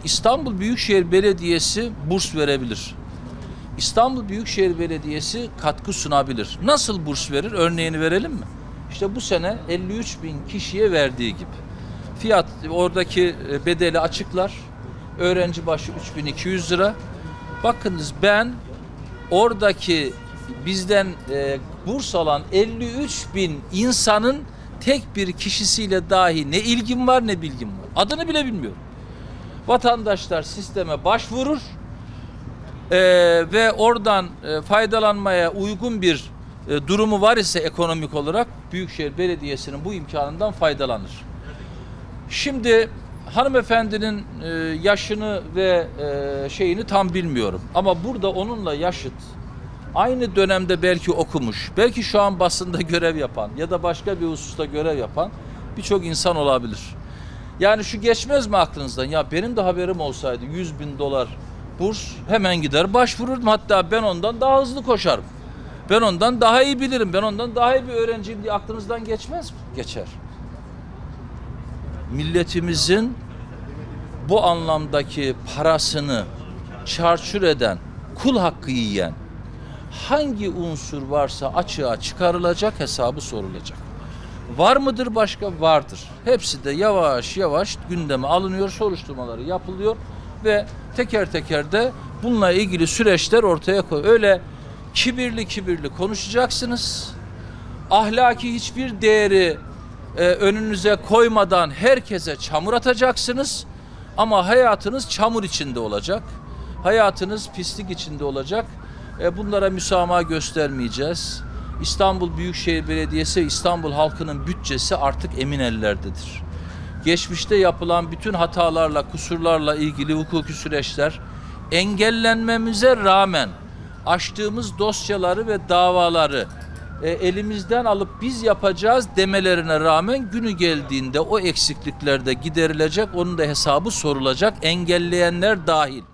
İstanbul Büyükşehir Belediyesi burs verebilir. İstanbul Büyükşehir Belediyesi katkı sunabilir. Nasıl burs verir? Örneğini verelim mi? İşte bu sene 53.000 kişiye verdiği gibi. Fiyat oradaki bedeli açıklar. Öğrenci başı 3.200 lira. Bakınız ben oradaki bizden burs alan 53.000 insanın tek bir kişisiyle dahi ne ilgim var ne bilgim var. Adını bile bilmiyorum. Vatandaşlar sisteme başvurur ve oradan faydalanmaya uygun bir durumu var ise ekonomik olarak Büyükşehir Belediyesi'nin bu imkanından faydalanır. Şimdi hanımefendinin yaşını ve şeyini tam bilmiyorum ama burada onunla yaşıt aynı dönemde belki okumuş, belki şu an basında görev yapan ya da başka bir hususta görev yapan birçok insan olabilir. Yani şu geçmez mi aklınızdan? Ya benim de haberim olsaydı 100.000 dolar burs hemen gider başvururdum. Hatta ben ondan daha hızlı koşarım. Ben ondan daha iyi bilirim. Ben ondan daha iyi bir öğrenciyim diye aklınızdan geçmez mi? Geçer. Milletimizin bu anlamdaki parasını çarçur eden, kul hakkı yiyen hangi unsur varsa açığa çıkarılacak, hesabı sorulacak. Var mıdır başka? Vardır. Hepsi de yavaş yavaş gündeme alınıyor, soruşturmaları yapılıyor ve teker teker de bununla ilgili süreçler ortaya koyuyor. Öyle kibirli konuşacaksınız. Ahlaki hiçbir değeri önünüze koymadan herkese çamur atacaksınız. Ama hayatınız çamur içinde olacak. Hayatınız pislik içinde olacak. Bunlara müsamaha göstermeyeceğiz. İstanbul Büyükşehir Belediyesi ve İstanbul halkının bütçesi artık emin ellerdedir. Geçmişte yapılan bütün hatalarla, kusurlarla ilgili hukuki süreçler engellenmemize rağmen açtığımız dosyaları ve davaları elimizden alıp biz yapacağız demelerine rağmen günü geldiğinde o eksiklikler de giderilecek, onun da hesabı sorulacak, engelleyenler dahil.